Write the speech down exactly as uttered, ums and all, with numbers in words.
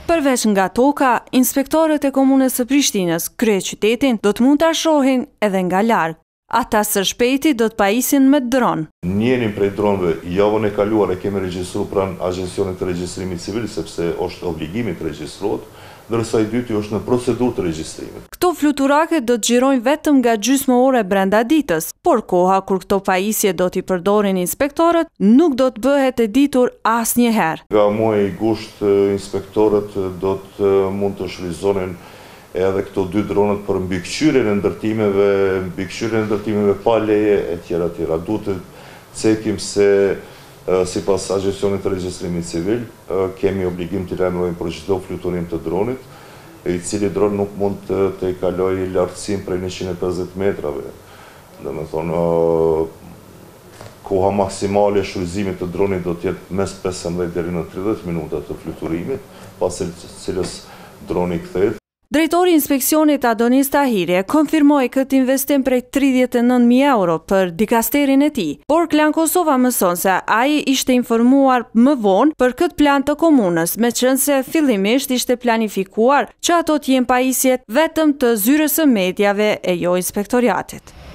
Përveç nga toka, inspektorët e komunës së Prishtinës, kryeqytetin, do të mund ta shohin edhe nga larg. Ata së shpejti do të pajisin me dron. Njërin prej dronëve javën e kaluar e kemi regjistruar pranë Agjencionit të Regjistrimit Civil, sepse është obligimi të regjistrohet, ndërsa i dyti është në procedurë të regjistrimit. Këto fluturake do të xhirojnë vetëm nga gjysmë ore brenda ditës, por koha kur këto pajisje do t'i përdorin inspektorët nuk do të bëhet e ditur asnjëherë. Nga muaji i gusht, inspektorët do të mund të shfrytëzonin edhe këto dy dronët për mbikëqyrjen e ndërtimeve, mbikëqyrjen e ndërtimeve pa leje e tjera tjera. Duhet të cekim se si pas Agjencionit të Regjistrimit Civil, kemi obligim të lajmërojmë për çdo fluturim të dronit, i cili dron nuk mund të, të kalojë lartësinë prej njëqind e pesëdhjetë metrave. Dhe me thonë, koha maksimale e shfrytëzimit të dronit do të jetë mes pesëmbëdhjetë deri në tridhjetë minuta të fluturimit, pas cilës droni kthehet. Drejtori i inspeksionit Adonis Tahiri konfirmoi këtë investim prej tridhjetë e nëntë mijë euro për dikasterin e tij, por Klan Kosova mëson se ai ishte informuar më vonë për këtë plan të komunës, meqense fillimisht ishte planifikuar që ato të jenë pajisjet vetëm të zyrës së mediave e jo inspektoriatit.